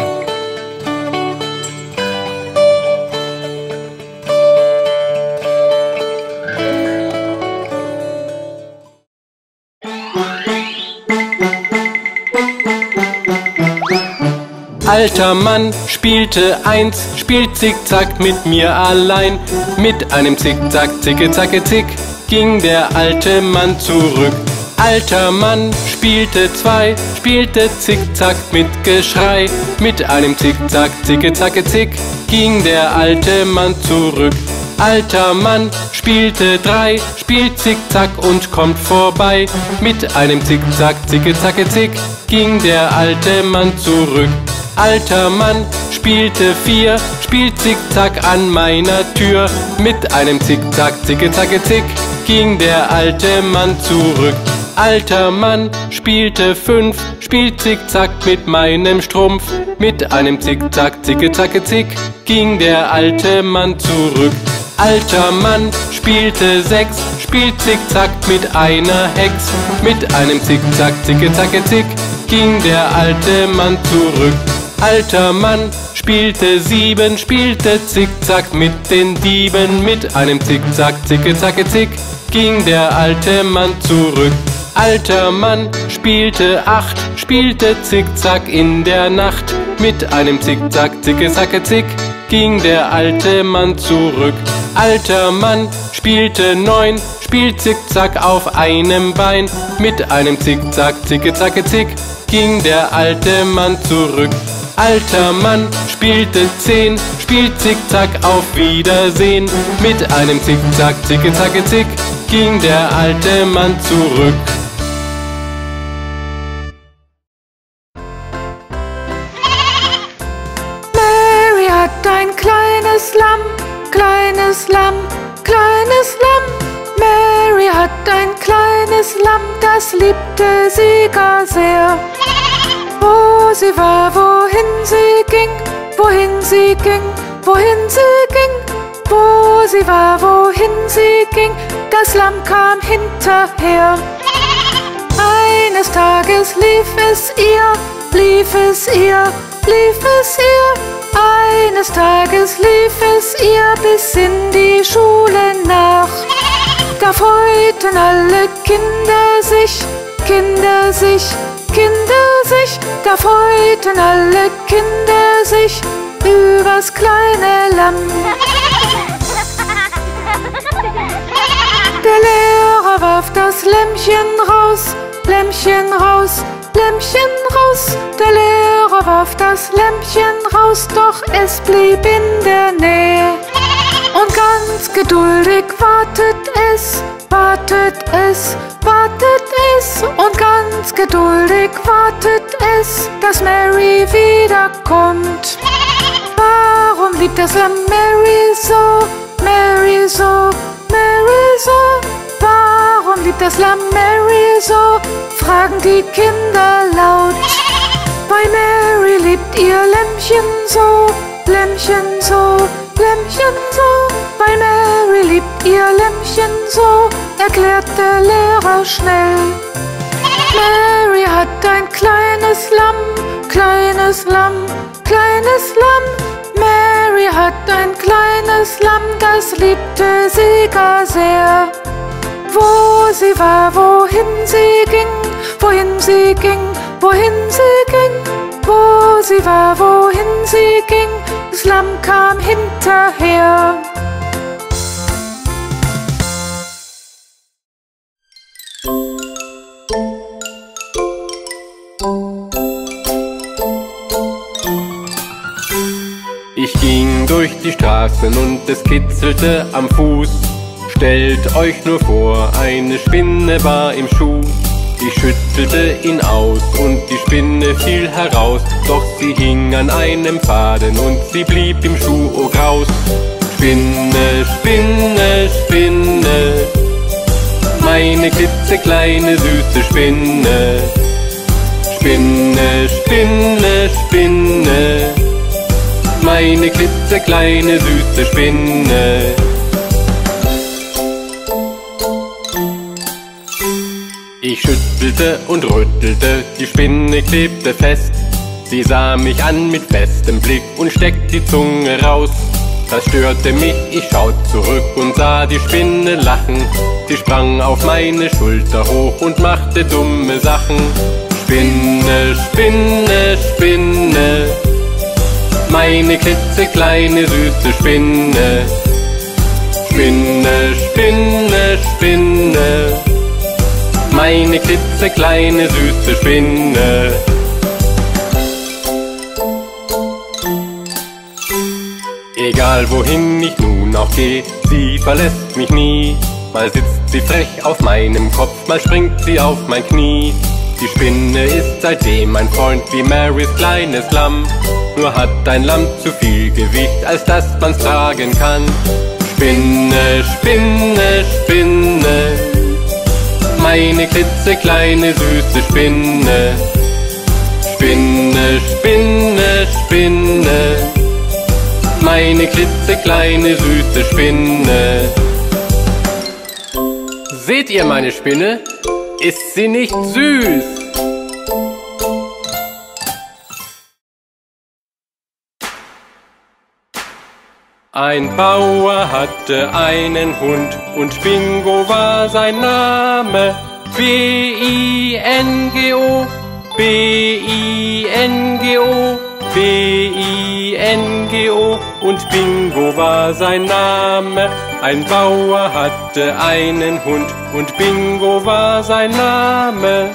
Alter Mann spielte 1, spielt Zickzack mit mir allein. Mit einem Zickzack, zicke, zacke, zick, ging der alte Mann zurück. Alter Mann spielte 2, spielte Zickzack mit Geschrei. Mit einem Zickzack, zicke, zacke, zick, ging der alte Mann zurück. Alter Mann spielte 3, spielt Zickzack und kommt vorbei. Mit einem Zickzack, zicke, zacke, zick, ging der alte Mann zurück. Alter Mann spielte 4, spielt Zickzack an meiner Tür. Mit einem Zickzack, zicke, zacke, zick, ging der alte Mann zurück. Alter Mann spielte 5, spielt Zickzack mit meinem Strumpf. Mit einem Zickzack, zicke, zacke, zick, ging der alte Mann zurück. Alter Mann spielte 6, spielt Zickzack mit einer Hex. Mit einem Zickzack, zicke, zacke, zick, ging der alte Mann zurück. Alter Mann spielte 7, spielte Zickzack mit den Dieben. Mit einem Zickzack, zicke, zacke, zick, ging der alte Mann zurück. Alter Mann spielte 8, spielte Zickzack in der Nacht. Mit einem Zickzack, zicke, zacke, zick, ging der alte Mann zurück. Alter Mann spielte 9, spielt Zickzack auf einem Bein. Mit einem Zickzack, zicke, zacke, zick, ging der alte Mann zurück. Alter Mann spielte 10, spielt Zickzack auf Wiedersehen. Mit einem Zickzack, zicke, zacke, zick, ging der alte Mann zurück. Mary hat ein kleines Lamm, kleines Lamm, kleines Lamm. Mary hat ein kleines Lamm, das liebte sie gar sehr. Wo sie war, wohin sie ging, wohin sie ging, wohin sie ging. Wo sie war, wohin sie ging, das Lamm kam hinterher. Eines Tages lief es ihr, lief es ihr, lief es ihr. Eines Tages lief es ihr bis in die Schule nach. Da freuten alle Kinder sich, Kinder sich, Kinder sich. Da freuten alle Kinder sich übers kleine Lamm. Der Lehrer warf das Lämmchen raus, Lämmchen raus, Lämmchen raus. Der Lehrer Bauer warf das Lämpchen raus, doch es blieb in der Nähe. Und ganz geduldig wartet es, wartet es, wartet es. Und ganz geduldig wartet es, dass Mary wiederkommt. Warum liebt das Lamm Mary so, Mary so, Mary so? Warum liebt das Lamm Mary so, fragen die Kinder laut. Weil Mary liebt ihr Lämmchen so, Lämmchen so, Lämmchen so. Weil Mary liebt ihr Lämmchen so, erklärt der Lehrer schnell. Mary hat ein kleines Lamm, kleines Lamm, kleines Lamm. Mary hat ein kleines Lamm, das liebte sie gar sehr. Wo sie war, wohin sie ging, wohin sie ging, wohin sie ging. Wo sie war, wohin sie ging, das Lamm kam hinterher. Ich ging durch die Straßen und es kitzelte am Fuß. Stellt euch nur vor, eine Spinne war im Schuh. Ich schüttelte ihn aus und die Spinne fiel heraus. Doch sie hing an einem Faden und sie blieb im Schuh, oh Graus. Spinne, Spinne, Spinne, meine klitzekleine süße Spinne. Spinne, Spinne, Spinne, meine klitzekleine süße Spinne. Ich schüttelte und rüttelte, die Spinne klebte fest. Sie sah mich an mit festem Blick und steckte die Zunge raus. Das störte mich, ich schaute zurück und sah die Spinne lachen. Sie sprang auf meine Schulter hoch und machte dumme Sachen. Spinne, Spinne, Spinne, meine klitzekleine süße Spinne. Spinne, Spinne, Spinne, meine klitzekleine süße Spinne. Egal wohin ich nun auch geh, sie verlässt mich nie. Mal sitzt sie frech auf meinem Kopf, mal springt sie auf mein Knie. Die Spinne ist seitdem mein Freund wie Marys kleines Lamm. Nur hat ein Lamm zu viel Gewicht, als dass man's tragen kann. Spinne, Spinne, Spinne, meine klitzekleine süße Spinne. Spinne, Spinne, Spinne, meine klitzekleine süße Spinne. Seht ihr meine Spinne? Ist sie nicht süß? Ein Bauer hatte einen Hund und Bingo war sein Name. B-I-N-G-O, B-I-N-G-O, B-I-N-G-O und Bingo war sein Name. Ein Bauer hatte einen Hund und Bingo war sein Name.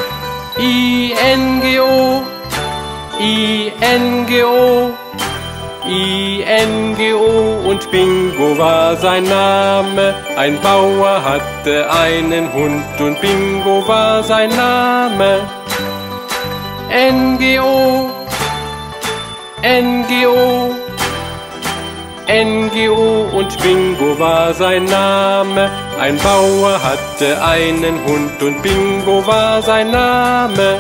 I-N-G-O, I-N-G-O, I-N-G-O und Bingo war sein Name. Ein Bauer hatte einen Hund und Bingo war sein Name. N-G-O, N-G-O, N-G-O und Bingo war sein Name. Ein Bauer hatte einen Hund und Bingo war sein Name.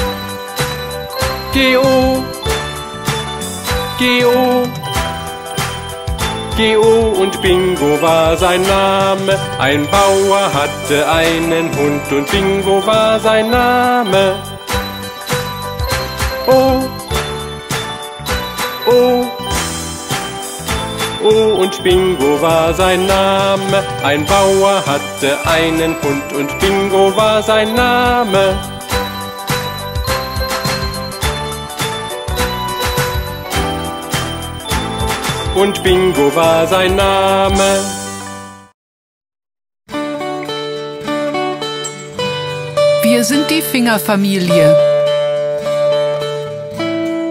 G-O, G-O, G-O und Bingo war sein Name. Ein Bauer hatte einen Hund und Bingo war sein Name. O, O, O und Bingo war sein Name. Ein Bauer hatte einen Hund und Bingo war sein Name. Und Bingo war sein Name. Wir sind die Fingerfamilie.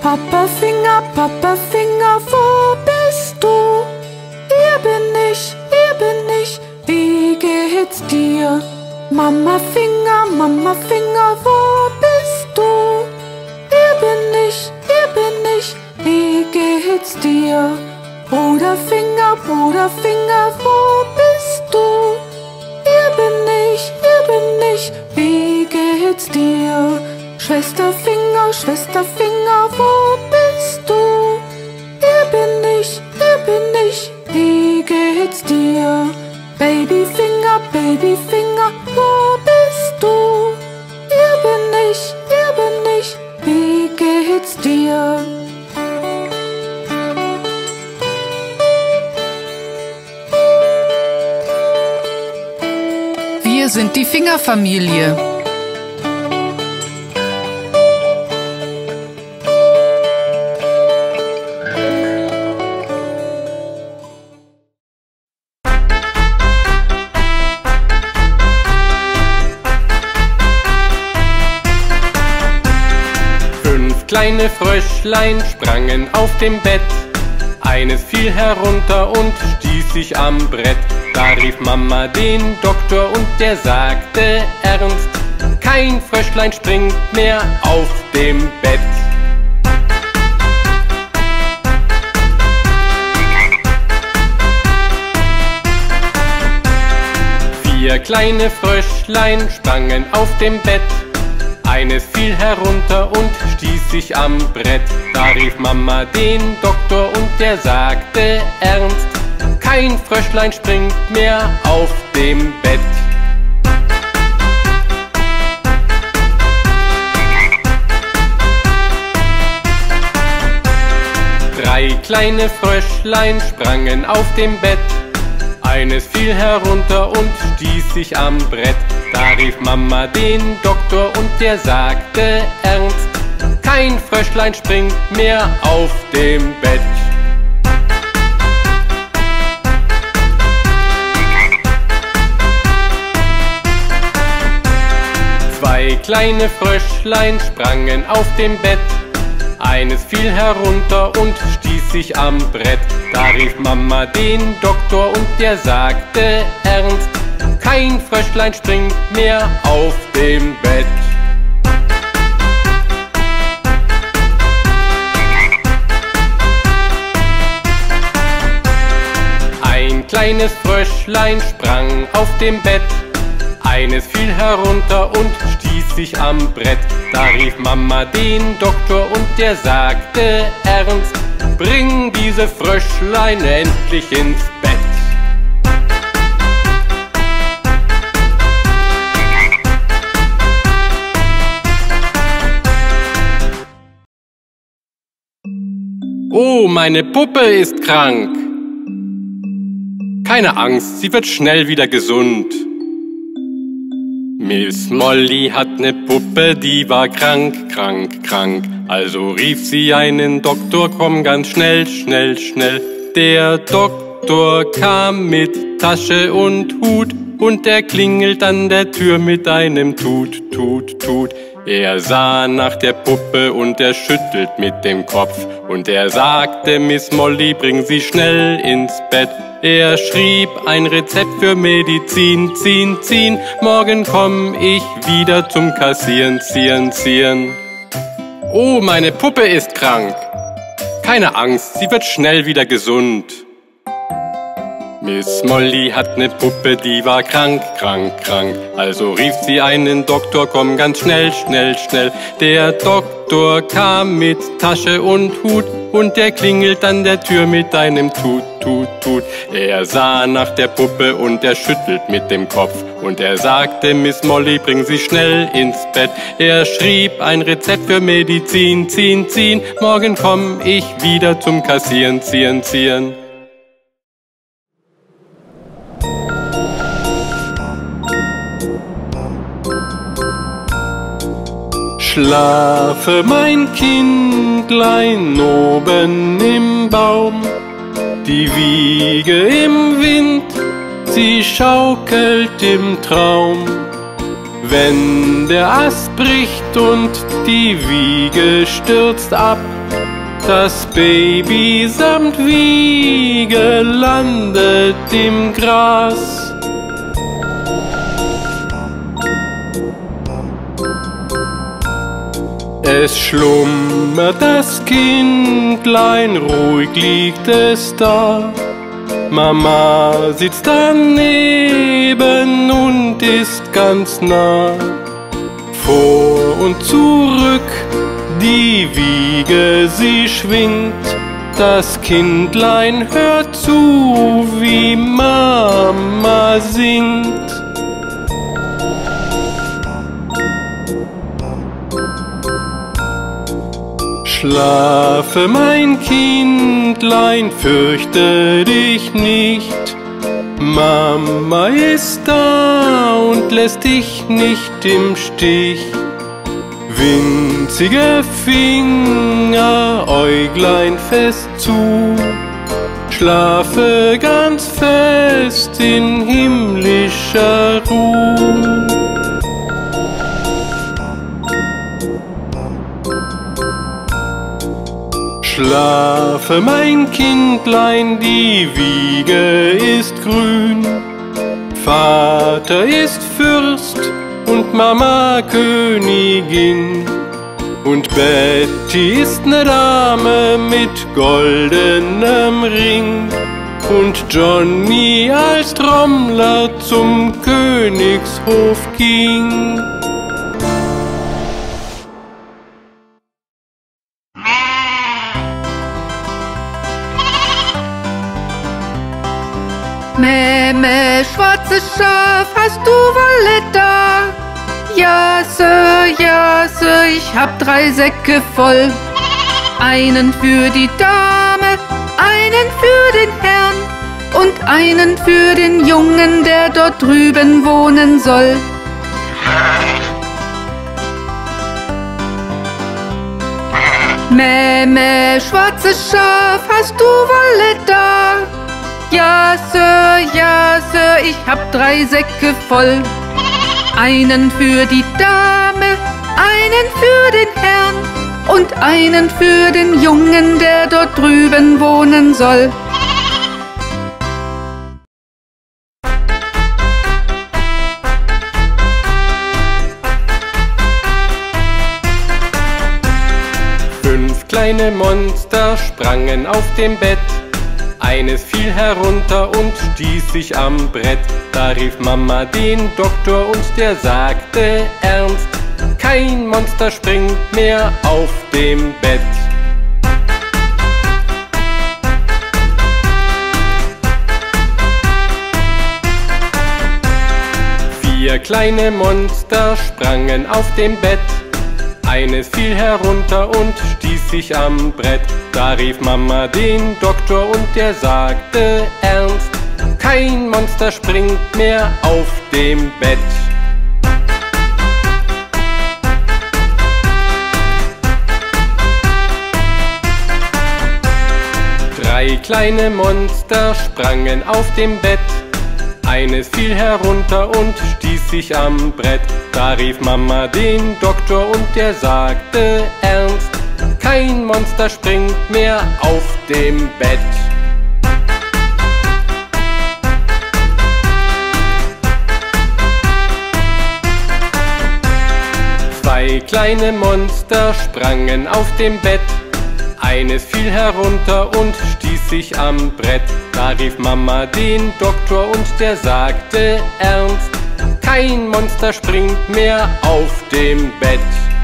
Papa Finger, wo bist du? Hier bin ich, wie geht's dir? Mama Finger, wo bist du? Hier bin ich, wie geht's dir? Bruder Finger, wo bist du? Hier bin ich, wie geht's dir? Schwester Finger, wo bist du? Hier bin ich, wie geht's dir? Baby Finger, wo bist du? Hier bin ich, wie geht's dir? Wir sind die Fingerfamilie. Kleine Fröschlein sprangen auf dem Bett. Eines fiel herunter und stieß sich am Brett. Da rief Mama den Doktor und der sagte ernst: Kein Fröschlein springt mehr auf dem Bett. Vier kleine Fröschlein sprangen auf dem Bett. Eines fiel herunter und stieß sich am Brett. Da rief Mama den Doktor und der sagte ernst: Kein Fröschlein springt mehr auf dem Bett. Drei kleine Fröschlein sprangen auf dem Bett. Eines fiel herunter und stieß sich am Brett. Da rief Mama den Doktor und der sagte ernst: Kein Fröschlein springt mehr auf dem Bett. Zwei kleine Fröschlein sprangen auf dem Bett. Eines fiel herunter und stieß sich am Brett. Da rief Mama den Doktor und der sagte ernst: Kein Fröschlein springt mehr auf dem Bett. Ein kleines Fröschlein sprang auf dem Bett. Eines fiel herunter und stieß sich am Brett. Da rief Mama den Doktor und der sagte ernst: Bring diese Fröschlein endlich ins Bett. Oh, meine Puppe ist krank. Keine Angst, sie wird schnell wieder gesund. Miss Molly hat ne Puppe, die war krank. Also rief sie einen Doktor, komm ganz schnell. Der Doktor kam mit Tasche und Hut und er klingelt an der Tür mit einem Tut. Er sah nach der Puppe und er schüttelt mit dem Kopf und er sagte: Miss Molly, bring sie schnell ins Bett. Er schrieb ein Rezept für Medizin, ziehen. Morgen komm ich wieder zum Kassieren, zieren. Oh, meine Puppe ist krank. Keine Angst, sie wird schnell wieder gesund. Miss Molly hat ne Puppe, die war krank. Also rief sie einen Doktor, komm ganz schnell. Der Doktor kam mit Tasche und Hut und er klingelt an der Tür mit einem Tut. Er sah nach der Puppe und er schüttelt mit dem Kopf und er sagte: Miss Molly, bring sie schnell ins Bett. Er schrieb ein Rezept für Medizin, ziehen. Morgen komm ich wieder zum Kassieren, zieren. Schlafe, mein Kindlein, oben im Baum. Die Wiege im Wind, sie schaukelt im Traum. Wenn der Ast bricht und die Wiege stürzt ab, das Baby samt Wiege landet im Gras. Es schlummert das Kindlein, ruhig liegt es da. Mama sitzt daneben und ist ganz nah. Vor und zurück, die Wiege sie schwingt. Das Kindlein hört zu, wie Mama singt. Schlafe, mein Kindlein, fürchte dich nicht. Mama ist da und lässt dich nicht im Stich. Winzige Finger, Äuglein fest zu. Schlafe ganz fest in himmlischer Ruhe. Schlafe, mein Kindlein, die Wiege ist grün. Vater ist Fürst und Mama Königin. Und Betty ist ne Dame mit goldenem Ring. Und Johnny als Trommler zum Königshof ging. Mäh, schwarzes Schaf, hast du Wolle da? Ja, Sir, ich hab 3 Säcke voll. Einen für die Dame, einen für den Herrn und einen für den Jungen, der dort drüben wohnen soll. Mäh, schwarzes Schaf, hast du Wolle da? Ja, Sir, ich hab 3 Säcke voll. Einen für die Dame, einen für den Herrn und einen für den Jungen, der dort drüben wohnen soll. Fünf kleine Monster sprangen auf dem Bett. Eines fiel herunter und stieß sich am Brett. Da rief Mama den Doktor und der sagte ernst: Kein Monster springt mehr auf dem Bett. Vier kleine Monster sprangen auf dem Bett. Eines fiel herunter und stieß sich am Brett. Da rief Mama den Doktor und der sagte ernst: Kein Monster springt mehr auf dem Bett. Drei kleine Monster sprangen auf dem Bett. Eines fiel herunter und stieß sich am Brett. Da rief Mama den Doktor und der sagte ernst: Kein Monster springt mehr auf dem Bett. Zwei kleine Monster sprangen auf dem Bett. Eines fiel herunter und stieß sich am Brett. Da rief Mama den Doktor und der sagte ernst: Kein Monster springt mehr auf dem Bett.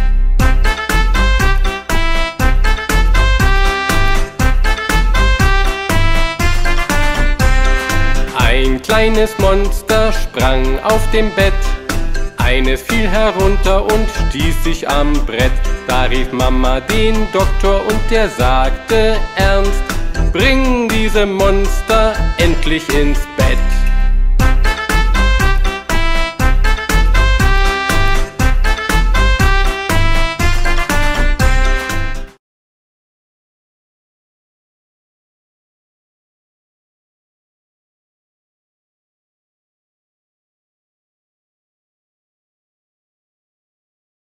Ein kleines Monster sprang auf dem Bett. Eines fiel herunter und stieß sich am Brett. Da rief Mama den Doktor und der sagte ernst: Bring diese Monster endlich ins Bett.